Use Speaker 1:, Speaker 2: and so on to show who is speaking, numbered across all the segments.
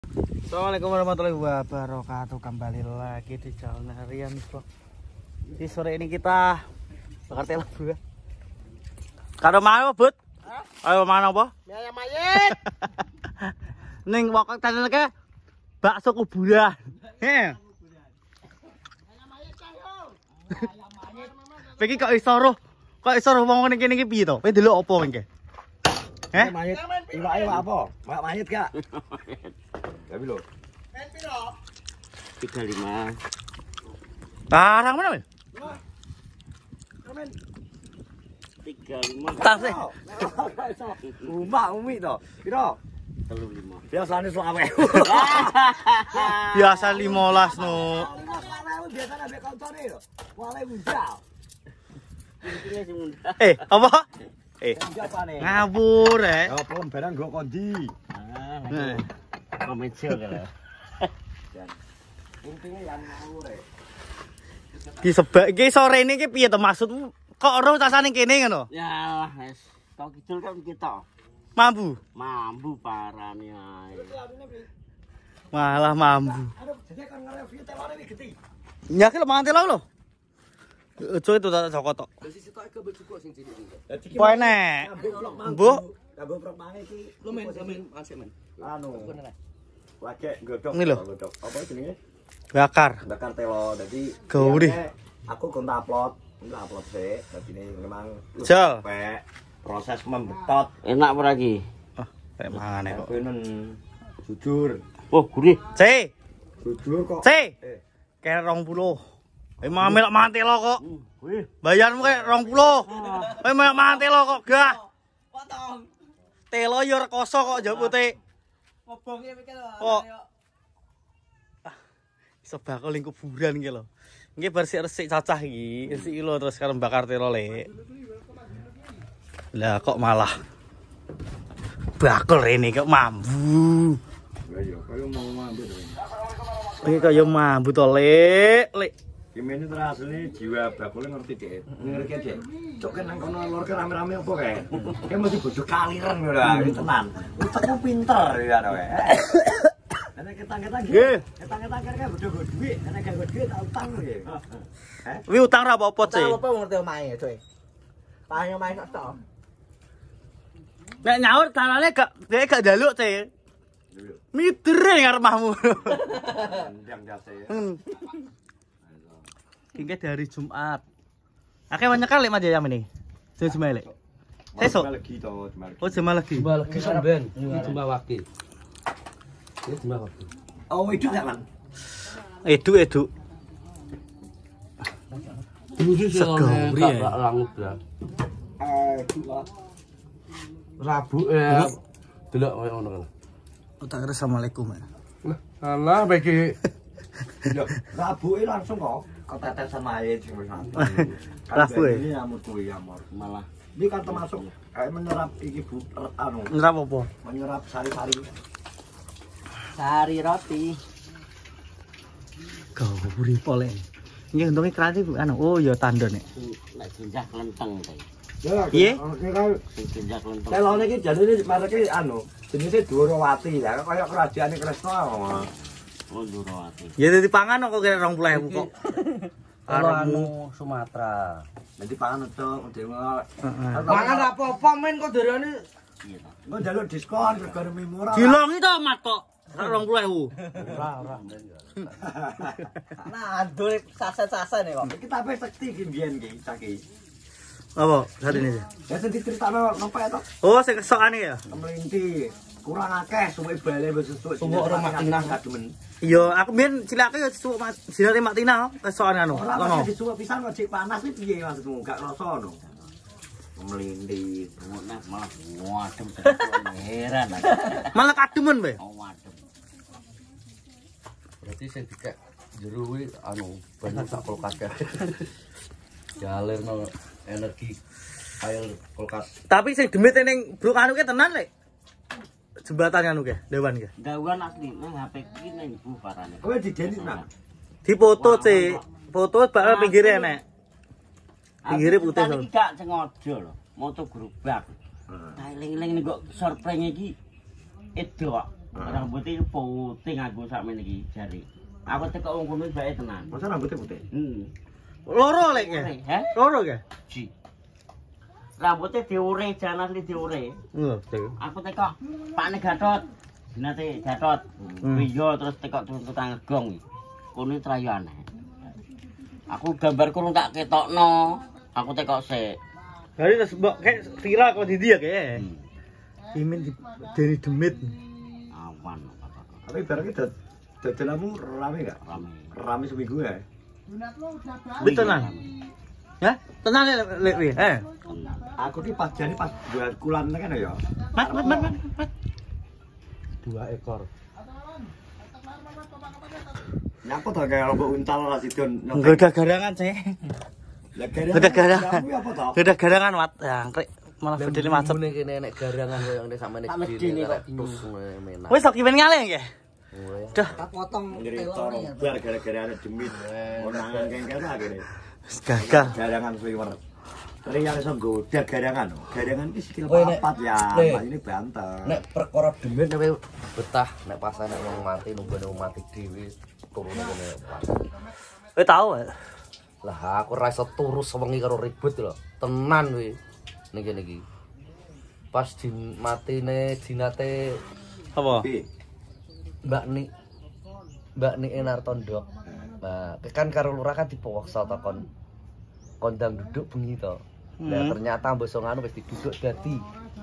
Speaker 1: Assalamualaikum warahmatullahi wabarakatuh. Kembali lagi di Jalan Harian Vlog. Di sore ini kita bakar telur bro. Karo mau Bud? Ayo mana apa?
Speaker 2: Ayam mayit.
Speaker 1: Ning pokok channel ke bakso kuburan. He. Peki kok iso roh? Kok iso roh wong ngene iki piye to? Kowe delok apa iki? Heh?
Speaker 2: Mayit. Iwake apa? Mak mayit gak? Tapi lho.
Speaker 3: 35.
Speaker 1: Barang mana, Men?
Speaker 3: 35.
Speaker 1: Tas sih.
Speaker 2: Umi to. Piro?
Speaker 3: 35.
Speaker 2: Biasane selawe.
Speaker 1: Biasa 15 no.
Speaker 2: Biasane ambek koncone lho. Wale munjal.
Speaker 3: Ini sing muda.
Speaker 1: Apa?
Speaker 2: Japane.
Speaker 1: Ngawur
Speaker 2: Ya barang go kondi.
Speaker 3: Ah, komersial kalau.
Speaker 2: Intine yang ngawur e.
Speaker 1: Ki sebak iki sore ini ki piye to maksudmu? Kok ora casane kene ngono?
Speaker 3: Ya lah, wis. Kok kidul kan kita.
Speaker 1: Mambu.
Speaker 3: Mambu parane ae.
Speaker 1: Malah mambu.
Speaker 2: Aduh, jadi kan nge-review telore iki gede.
Speaker 1: Ya ki mangan telo lho. Ojo itu tak cokot tok.
Speaker 2: Sisi tok ke becuko sing cilik iki.
Speaker 1: Poe nek. Mbok.
Speaker 2: Kanggo prok mangi iki.
Speaker 3: Lu men asik men.
Speaker 2: Anu. Lagi godhog.
Speaker 1: Ini lho.
Speaker 2: Godhog. Apa jenenge?
Speaker 1: Bakar.
Speaker 2: Bakar telo. Dadi
Speaker 1: Gauri.
Speaker 2: aku gonta upload. Enggak upload sih. Dadi ini memang
Speaker 1: Jal.
Speaker 2: sampai proses membetot.
Speaker 3: Enak apa lagi?
Speaker 1: Oh, kayak mangane kok.
Speaker 2: Kowe jujur.
Speaker 3: Oh, gurih.
Speaker 1: C.
Speaker 2: Jujur kok.
Speaker 1: C. Kayak 20. Emang melok mangan telo kok.
Speaker 3: Wih.
Speaker 1: Bayarmu kayak 20. Kowe melok mangan telo kok gah.
Speaker 2: Potong.
Speaker 1: Telo yo rekoso kok jabute.
Speaker 2: Ngobonge mikir
Speaker 1: Kok. Iso bakal ning kuburan iki lho. Iki bar resik cacah iki, resik lho terus karo bakar telo lek. Lah kok malah bakul rene kok mambu.
Speaker 2: Lah yo koyo mau ngambil.
Speaker 1: Iki kaya mambu to lek.
Speaker 2: Gimana terasa nih jiwa bakulnya ngerti deh, ngerti aja. Cok kan nang kono lor ke rame-rame apa kayak? Kayak masih bodoh kaliran gitu lah, tenan. Utekmu pinter ya dong. Karena ketang-ketang gitu, ketang-ketang kan bodoh gue duit, karena gak gue duit utang gitu.
Speaker 1: Wi utang ra apa-apa, Cek.
Speaker 2: Apa ngerti omahe, coy? Pahe omahe kok tok.
Speaker 1: Nek nyaur dalane gak njaluk, Cek. Mitere ngarep mahmu.
Speaker 2: Ndang jase ya.
Speaker 1: Hingga dari Jumat. Akeh banyak kali Mas Jayam ini. Sing Jumat. Sesuk.
Speaker 2: Lagi to,
Speaker 1: Oh, Jumat lagi.
Speaker 4: Jumlah lagi sampean, ini jumlah wakil. Ini jumlah wakil.
Speaker 2: Oh, itu gak, Man?
Speaker 1: Edu.
Speaker 4: Dulu sih
Speaker 1: Segauri,
Speaker 4: soalnya
Speaker 1: ya.
Speaker 4: tak langut ya. Rabu delok koyo ngono kan.
Speaker 1: Utak Assalamualaikum.
Speaker 4: Alah bagi
Speaker 2: Rabu langsung kok ketetesan mayit sing wis mati.
Speaker 1: Rabu ya?
Speaker 2: Ini amur kuwi amur.
Speaker 3: Malah
Speaker 2: Ini kan termasuk kayak menyerap iki Bu anu,
Speaker 1: Ngerap apa?
Speaker 2: menyerap sari-sari.
Speaker 3: sari roti.
Speaker 1: Gauri pole. Ini untungnya kreatif anu. Oh ya tandon nek.
Speaker 3: Nek jenjak lenteng kae.
Speaker 2: Ya,
Speaker 1: Iya?
Speaker 2: ini kan
Speaker 3: Sing jenjak lenteng.
Speaker 2: telone iki janine mereke anu, jenenge Dwarawati ya, kaya kerajaan Kresna.
Speaker 3: Oh, Durawati.
Speaker 1: Ya dadi pangan kok kira 20.000 kok.
Speaker 4: kalau anu Sumatera.
Speaker 2: Nanti pangan untuk dewa.
Speaker 4: Mangan apa-apa men kok darane
Speaker 3: Iya ta.
Speaker 2: Engko njaluk diskon regane murah.
Speaker 1: Dilongi to Mat kok. 20.000.
Speaker 4: ora.
Speaker 2: Nah, ndul sasen-sasen kok. Iki tapi sekti iki mbiyen iki caki.
Speaker 1: Apa? Saat ini.
Speaker 2: Ya sing diceritakno nopo to?
Speaker 1: Oh, sing kesokane ya.
Speaker 2: Kemelinti. Kurang akeh suwe bale wis sesuk.
Speaker 4: Suwuk rumah tinah
Speaker 2: gak demen.
Speaker 1: Iya, aku biyen cilake ya suwuk silate Mak Tina kesokane anu.
Speaker 2: Ora
Speaker 1: Kono.
Speaker 2: kok disuwuk pisan kok cek panas iki piye maksudmu? Gak rasa no. Kemelinti.
Speaker 3: Ngono malah wadem heran aku.
Speaker 1: Malah kademen bae.
Speaker 3: Oh, wadem.
Speaker 4: Berarti sing dikek jero kuwi anu banyak sak kulkas ya. Jalurno energi air kulkas.
Speaker 1: Tapi sing demit ning Bruk anu ke tenan lek. Jembatan anu ke, Dewan ke.
Speaker 3: Dawan asli nang HP iki ning ibu parane.
Speaker 2: Kowe didenis nang.
Speaker 1: Difoto, Cek. Foto bakal pinggire enek. Pinggire putih
Speaker 3: iki gak sengaja lho. Moto gerobak. Tak eling-eling ning kok surprise iki edok. Rambutnya putih aku sakmene iki jari. Aku teko wong kono bae tenan.
Speaker 2: Masa rambutnya putih?
Speaker 1: Loro lek ya.
Speaker 3: Hah?
Speaker 1: Loro ya.
Speaker 3: Ji. Rambutnya diure, jangan asli diure. Aku teko Pakne Gatot. Dinate Gatot. Iya terus teko tukang ngegong. Kono trayu aneh. Aku gambarku rung tak ketokno. Aku teko sik.
Speaker 1: Dari terus mbok kayak viral kok di dia kayak. Imin dari demit.
Speaker 3: Awan.
Speaker 2: Tapi barangnya dadananmu rame gak?
Speaker 3: Rame.
Speaker 2: Rame seminggu ya?
Speaker 1: Betul kan? Ya, tenang lek
Speaker 2: Aku ki pas jane pas buat kulan kan ya.
Speaker 1: Mat.
Speaker 4: 2 ekor.
Speaker 2: Nyapa to kayak lombok untal lah sidon.
Speaker 1: Enggak garangan sih.
Speaker 2: Lah
Speaker 1: Udah garangan.
Speaker 2: apa to?
Speaker 1: Udah garangan wat. Ya, malah bedene macet.
Speaker 4: Mene kene nek garangan koyo ngene sampe nek
Speaker 3: Medine kok
Speaker 4: terus menak.
Speaker 1: Wis kok kipen ngalih ya. Dah.
Speaker 2: Cerita bar gara-gara ada demit. Onangan kengkel akhirnya.
Speaker 1: Gagal.
Speaker 2: Garangan sliwer. Riyan iso nggoda garangan. Garangan iki skill
Speaker 4: Oh, nek-
Speaker 2: 4 ya.
Speaker 4: nek-
Speaker 2: Mbak ini banteng.
Speaker 4: Nek perkara demit nek betah nek pas nek wong mati nunggu mati dhewe turune kene pas.
Speaker 1: Kowe tahu ya?
Speaker 4: Lah aku ora iso turu sewengi karo ribut lho. Tenan kuwi. Ning kene iki. Pas matine dinate
Speaker 1: Apa?
Speaker 2: Pi.
Speaker 4: Mbak Ni Enartondok. Nah, kan karo lurah kan dipaksa ta kondang duduk bengi to. Lah ternyata mbok nganu wis diduduk dadi.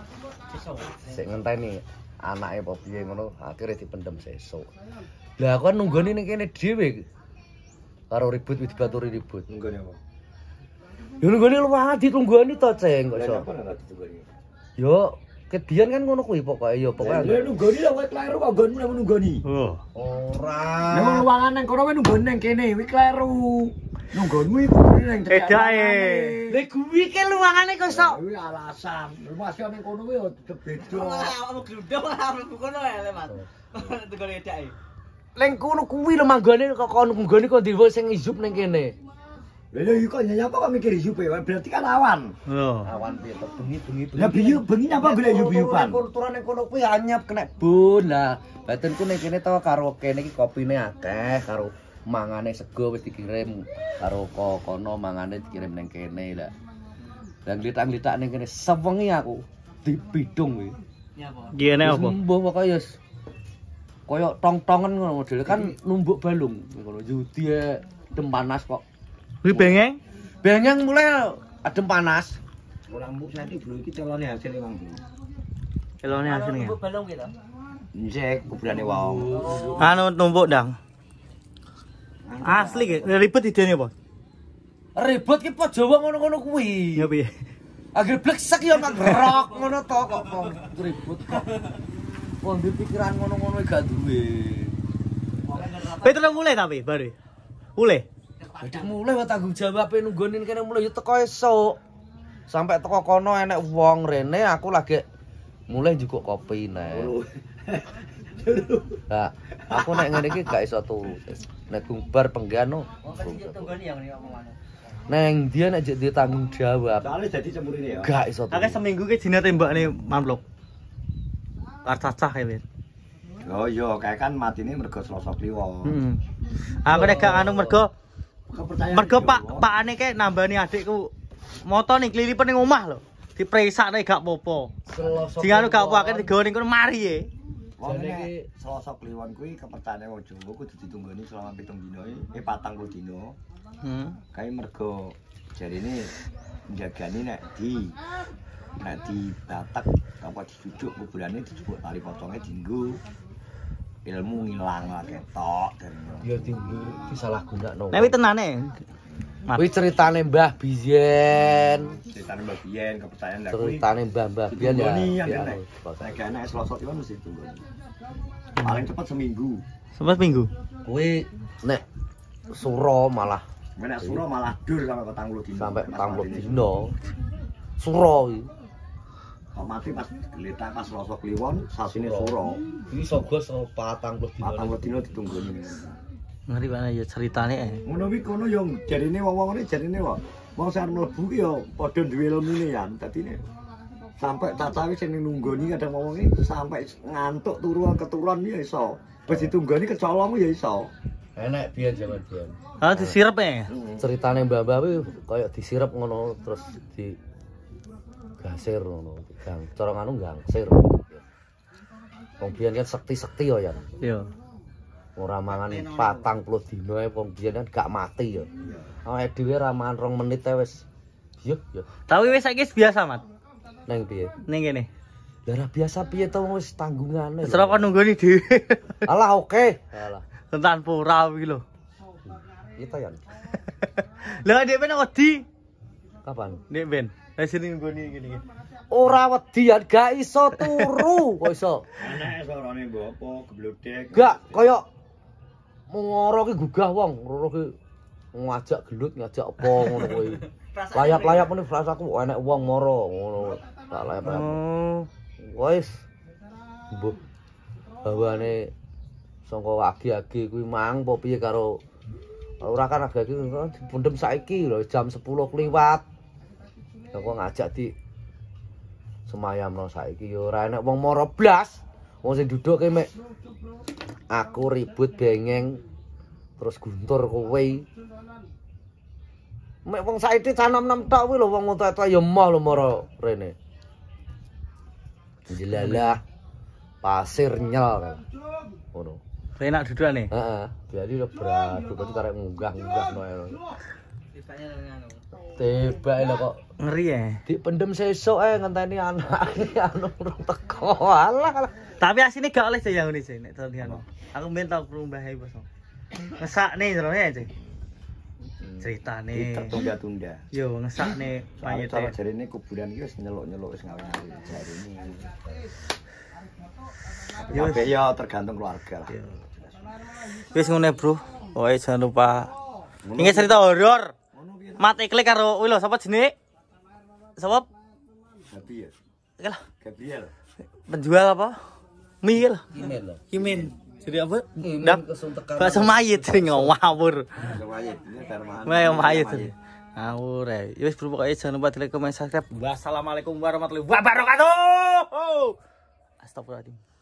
Speaker 4: Sik ngenteni anake apa piye ngono, akhire dipendem sesuk. Lah aku kan nunggoni ning kene dhewe. Karo ribut wis dibaturi ribut.
Speaker 2: Nggone apa?
Speaker 4: Ya nunggoni luwih ditunggoni to, Ceng, kok iso.
Speaker 2: Apa nek ditunggu?
Speaker 4: Yo, kedian kan ngono kuwi pokoke ya
Speaker 2: Lah
Speaker 4: pokoke.
Speaker 2: nunggoni lah kowe kleru kok nggonmu nek nunggoni.
Speaker 1: Oh.
Speaker 4: Ora.
Speaker 2: Memang ruangan nang kono kowe nunggoni nang kene, kuwi kleru. Nunggonmu iku kuwi nang cedhak.
Speaker 1: Edae.
Speaker 2: Lek
Speaker 1: kuwi ke luangane kok sok.
Speaker 2: kuwi alasan. Masih nang kono kuwi yo beda.
Speaker 1: Awakmu gluduk ora mlebu kono ya, Mas. Tegone edake.
Speaker 4: Leng kono kuwi lho manggone kok kono nggone kok diwo sing ijup ning kene.
Speaker 2: Lah iya kok nyapa kok mikir yup ya? Berarti kan awan.
Speaker 1: Oh.
Speaker 4: Awan piye to bengi.
Speaker 2: Lah bengi nyapa golek yup-yupan.
Speaker 4: Kulturan ning kono kuwi anyep kena bun. Lah, batenku ning kene to karo kene iki kopine akeh karo mangane sego wis dikirim karo kono mangane dikirim ning kene lah. Dan litak-litak ning kene sewengi aku dibidung kuwi.
Speaker 1: Gene apa?
Speaker 4: Mbuh pokoke ya koyo tong-tongen ngono model kan numbuk balung ngono judi adem panas kok.
Speaker 1: Kuwi bengeng.
Speaker 4: Bengeng mulai adem panas.
Speaker 2: Lampu saiki bro iki celone hasil emang.
Speaker 1: Elone asine.
Speaker 3: Balung gitu.
Speaker 2: Njek kuburane wong.
Speaker 1: Anu numpuk ndang. Asli ge ribet idene apa?
Speaker 4: Ribut ki po Jawa ngono-ngono kuwi.
Speaker 1: Ya piye?
Speaker 4: Akhir bleksek ya mak gerok ngono to kok ribut kok. Wong di pikiran ngono-ngono gak duwe.
Speaker 1: Petrol mulai tapi baru. Mulai.
Speaker 4: Jadi mulai wae tanggung jawabe nunggonin kene mulai yo teko esuk. Sampai teko kono enek wong rene aku lagi mulai njukuk kopi nek. Lah, aku nek ngene iki gak iso turu. Nek gumbar penggano. Neng dia nek dia tanggung jawab.
Speaker 2: Soale dadi cemurine ya.
Speaker 4: Gak iso turu.
Speaker 1: Akeh seminggu ki dina tembakne mamplok. Karcacah ya, Wit.
Speaker 2: Oh iya, kayak kan matine mergo Selasa Kliwon.
Speaker 1: Heeh. Aku nek gak anu mergo
Speaker 2: Kepercayaan.
Speaker 1: pakane kae nambani adikku moto ning klilipen ning omah lho. Dipresakne gak apa-apa. Sing anu gak apa-apa digawe ning kono mari e.
Speaker 2: Wong nek Selasa Kliwon kuwi kepercayaane wong Jawa kudu ditunggoni selama 7 dina 40 dina. Kae mergo jarine njagani nek di batak apa dicucuk kuburane dijupuk tali poconge dienggo ilmu ngilang lah ketok dan
Speaker 4: Dia tinggi disalahgunakno.
Speaker 1: Nek tenane.
Speaker 4: Kuwi ceritane Mbah Biyen.
Speaker 2: ceritane Mbak Biyen kepercayaan lah kuwi.
Speaker 4: Ceritane Mbah Biyen ya.
Speaker 2: Tunggoni yang
Speaker 4: ya,
Speaker 2: nek. Nek ana Selasa Kliwon mesti tunggoni. Paling cepat seminggu.
Speaker 1: Sempat minggu.
Speaker 4: Kuwi nek suro malah
Speaker 2: Menek sura malah dur sampai 40 dina.
Speaker 4: sampai 40 dino. Suro iki.
Speaker 2: Kok mati pas geletak pas Selasa Kliwon sasine sura.
Speaker 4: Iki sogo 40 dino.
Speaker 2: 40 dina ditunggoni.
Speaker 1: Ngeri banget ya ceritane.
Speaker 2: Ngono kuwi kono yo jarine wong-wong ngene jarine wae. Wong sing mlebu ki yo padha duwe ilmune ya. Dadine Sampai cacahe sing nunggoni kadang ngomongi sampai ngantuk turu keturun ya iso. Wis ditunggoni kecolong ya iso.
Speaker 4: Enak biyen jaman biyen.
Speaker 1: Ah disirep ya.
Speaker 4: Ceritane mbah-mbah kuwi kaya disirep ngono terus di gasir ngono. Gang cara ngono gangsir. Wong biyen kan sekti-sekti ya.
Speaker 1: Iya.
Speaker 4: Ora mangan 40 dina ae wong biyen kan gak mati ya. Awake dhewe ra mangan 2 menit ae wis. Yo yo.
Speaker 1: Tapi wis saiki biasa, Mat.
Speaker 4: Neng piye?
Speaker 1: Ning kene.
Speaker 4: Lah biasa piye to wis tanggungane.
Speaker 1: Terus kok nunggoni dhewe.
Speaker 4: Alah oke. Alah.
Speaker 1: Tentang pura iki lho.
Speaker 4: Itu ya.
Speaker 1: Lah dhek ben wedi.
Speaker 4: Kapan?
Speaker 1: Nek ben. Lah sini nunggoni ngene iki.
Speaker 4: Ora wedi ya gak iso turu. Kok iso?
Speaker 2: Enak sorone mbok apa geblodek.
Speaker 4: Gak kaya mengoro ki gugah wong, roro ki ngajak gelut, ngajak apa ngono kuwi. Layap-layap meneh rasaku enek wong moro ngono. Tak layap-layap.
Speaker 1: Oh.
Speaker 4: Wis. Mbuh. Bawane sangka agi-agi kuwi mang apa piye karo ora kan agi-agi dipundhem saiki lho jam 10 kliwat. Aku ngajak di semayamno saiki ya ora enek wong moro blas. Wong sing duduke mek aku ribut bengeng terus guntur kowe. Mek wong saiki canam-nam tok kuwi lho wong ngono ya moh lho moro rene. Jelalah pasir nyel. Ngono.
Speaker 1: Enak dudukane.
Speaker 4: Heeh, jadi udah berat, berarti karek munggah-munggah noe. Tiba lho kok
Speaker 1: Ngeri ya.
Speaker 4: dipendem sesuk ngenteni anake anu urung teko. Alah.
Speaker 1: Tapi asine gak oleh jaya ngene sih nek talian. Aku men tau perumbahe bos. Ngesakne jroe aja. Ceritane.
Speaker 2: Tertunda-tunda.
Speaker 1: Yo ngesakne
Speaker 2: Mayit
Speaker 1: mayite.
Speaker 2: jarine kuburan iki wis nyeluk-nyeluk wis ngawe-ngawe jarine. Kabeh ya tergantung keluarga lah.
Speaker 1: Wis ngene, Bro. Pokoke jangan lupa. Ini cerita horor. Mati klik karo kuwi lho sapa jenenge? Sapa?
Speaker 2: Gabriel.
Speaker 1: Iki lho,
Speaker 2: Gabriel.
Speaker 1: penjual apa? Mie lho.
Speaker 4: Email lho.
Speaker 1: Kimin. Jadi apa?
Speaker 4: Email
Speaker 1: Dap.
Speaker 4: kesuntekan.
Speaker 1: Bakso mayit ngawur.
Speaker 2: Mayit, ini darmahan.
Speaker 1: Mayit. Ngawur ya. Wis bro pokoke jangan lupa di like, comment, subscribe. Wassalamualaikum warahmatullahi wabarakatuh. Astagfirullahaladzim.